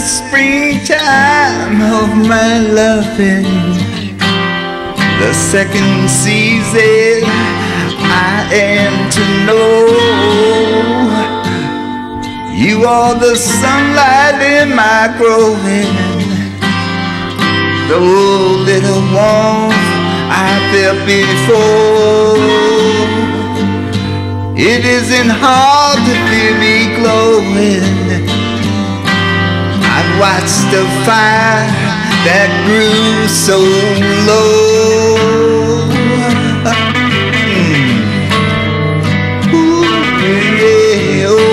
springtime of my loving, the second season I am to know. You are the sunlight in my growing, the little warmth I felt before. It isn't hard to feel me glowing. I've watched the fire that grew so low. Ooh, yeah, oh.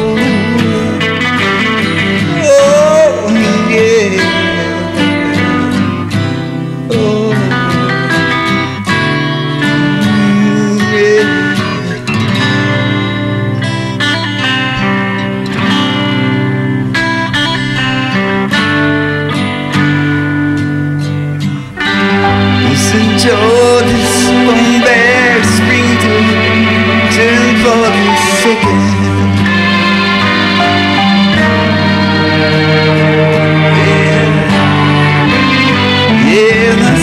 Oh, yeah. Oh, yeah. Enjoy this bombastic springtime, turn for the second. Yeah, that's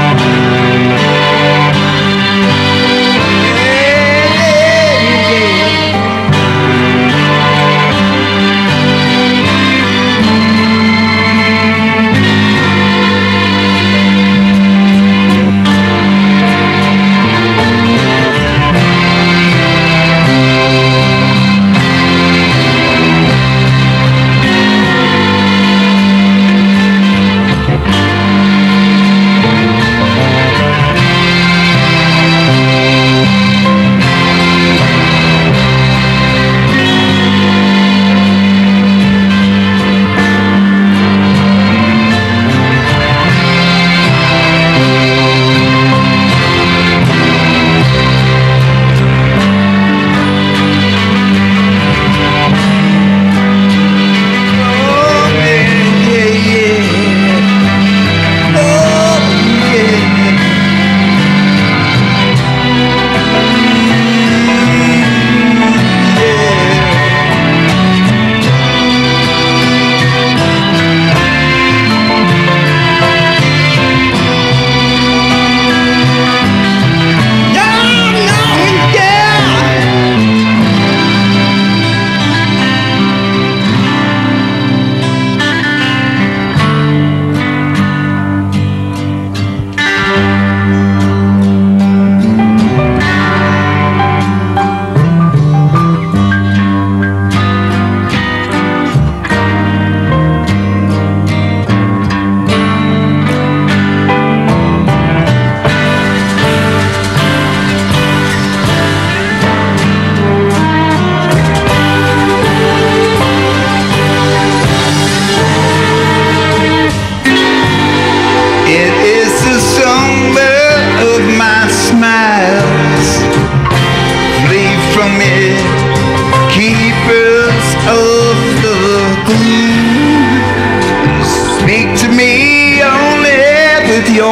your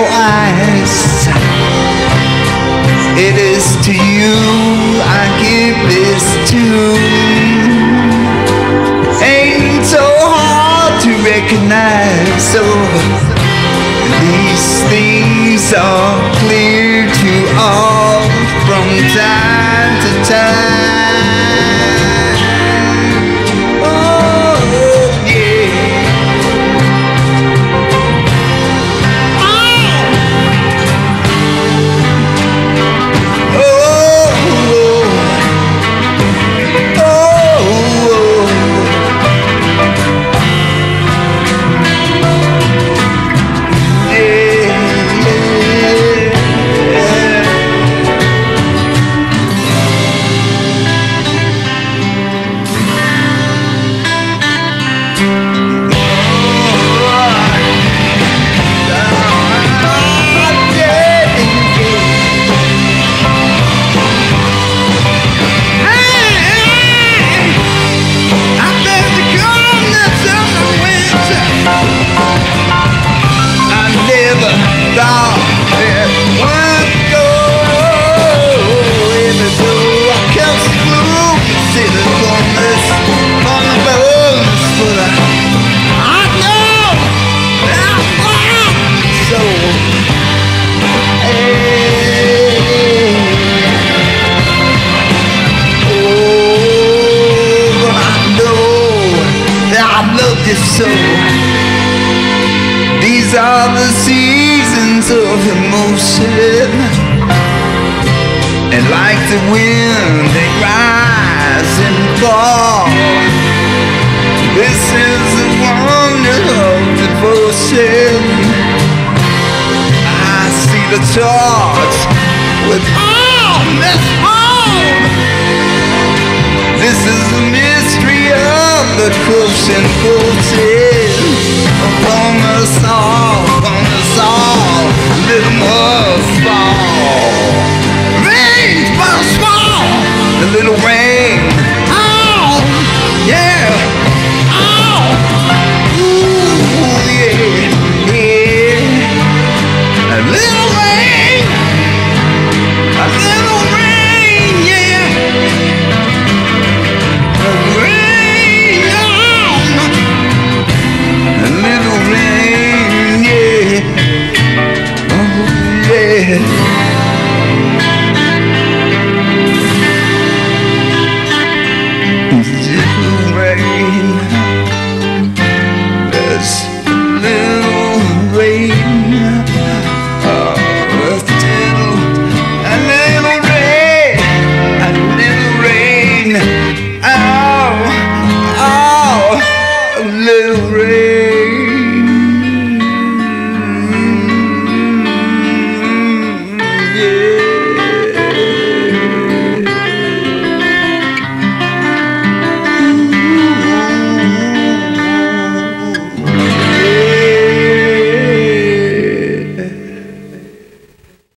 eyes. It is to you I give this tune. Ain't so hard to recognize, so these things are clear to all from time to time. I love you so. These are the seasons of emotion, and like the wind they rise and fall. This is the wonder of devotion. I see the torch with all that's home. This is the mystery of the close and cold.